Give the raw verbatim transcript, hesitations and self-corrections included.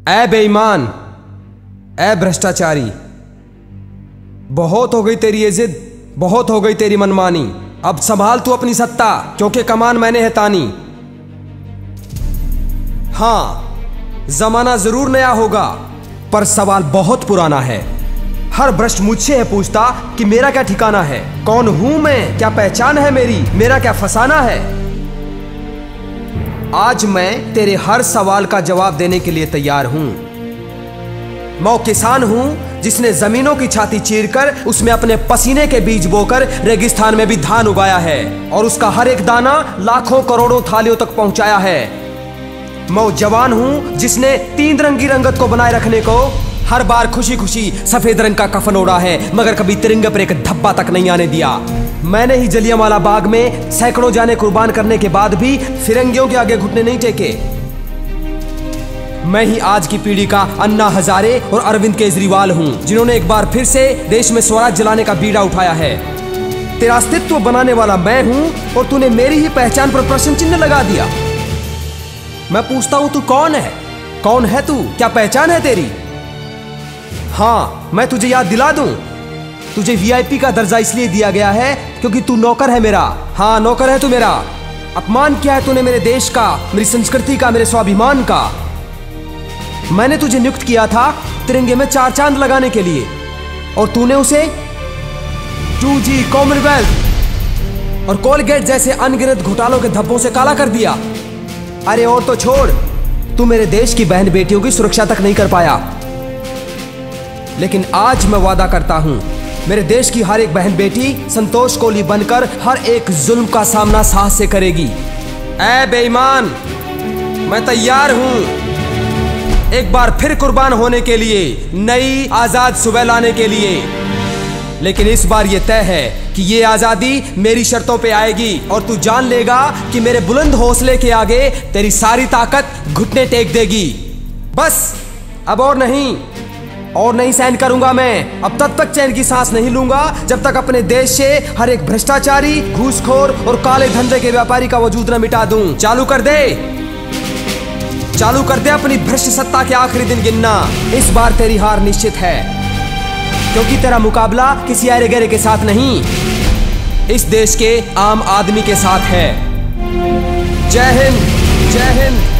ऐ बेईमान, ऐ भ्रष्टाचारी, बहुत हो गई तेरी ये जिद, बहुत हो गई तेरी मनमानी। अब संभाल तू अपनी सत्ता, क्योंकि कमान मैंने है तानी। हाँ, जमाना जरूर नया होगा, पर सवाल बहुत पुराना है। हर भ्रष्ट मुझसे है पूछता कि मेरा क्या ठिकाना है, कौन हूं मैं, क्या पहचान है मेरी, मेरा क्या फसाना है। आज मैं तेरे हर सवाल का जवाब देने के लिए तैयार हूं। मैं वो किसान हूं जिसने जमीनों की छाती चीरकर उसमें अपने पसीने के बीज बोकर रेगिस्तान में भी धान उगाया है और उसका हर एक दाना लाखों करोड़ों थालियों तक पहुंचाया है। मैं वो जवान हूं जिसने तीन रंगी रंगत को बनाए रखने को हर बार खुशी खुशी सफेद रंग का कफन ओढ़ा है, मगर कभी तिरंगे पर एक धब्बा तक नहीं आने दिया। मैंने ही जलियांवाला बाग में सैकड़ों जाने कुर्बान करने के बाद भी फिरंगियों के आगे घुटने नहीं टेके। मैं ही आज की पीढ़ी का अन्ना हजारे और अरविंद केजरीवाल हूं, जिन्होंने एक बार फिर से देश में स्वराज जलाने का बीड़ा उठाया है। तेरा अस्तित्व बनाने वाला मैं हूं और तूने मेरी ही पहचान पर प्रश्न चिन्ह लगा दिया। मैं पूछता हूं, तू कौन है? कौन है तू? क्या पहचान है तेरी? हाँ, मैं तुझे याद दिला दूं, तुझे वीआईपी का दर्जा इसलिए दिया गया है क्योंकि तू नौकर है मेरा। हाँ, नौकर है तू मेरा। अपमान किया है तूने मेरे देश का, मेरी संस्कृति का, मेरे स्वाभिमान का। मैंने तुझे नियुक्त किया था तिरंगे में चार चांद लगाने के लिए, और तूने उसे टू जी, कॉमनवेल्थ और कोलगेट जैसे अनगिनत घोटालों के धब्बों से काला कर दिया। अरे और तो छोड़, तू मेरे देश की बहन बेटियों की सुरक्षा तक नहीं कर पाया। लेकिन आज मैं वादा करता हूं, मेरे देश की हर एक बहन बेटी संतोष कोहली बनकर हर एक जुल्म का सामना साहस से करेगी। ऐ बेईमान, मैं तैयार हूं एक बार फिर कुर्बान होने के लिए, नई आजाद सुबह लाने के लिए। लेकिन इस बार यह तय है कि ये आजादी मेरी शर्तों पे आएगी और तू जान लेगा कि मेरे बुलंद हौसले के आगे तेरी सारी ताकत घुटने टेक देगी। बस, अब और नहीं, और नहीं सहन करूंगा मैं। अब तब तक चैन की सांस नहीं लूंगा जब तक अपने देश से हर एक भ्रष्टाचारी, घूसखोर और काले धंधे के व्यापारी का वजूद न मिटा दूं। चालू कर दे, चालू कर दे अपनी भ्रष्ट सत्ता के आखिरी दिन गिनना। इस बार तेरी हार निश्चित है, क्योंकि तेरा मुकाबला किसी अरे गहरे के साथ नहीं, इस देश के आम आदमी के साथ है। जय हिंद, जय हिंद।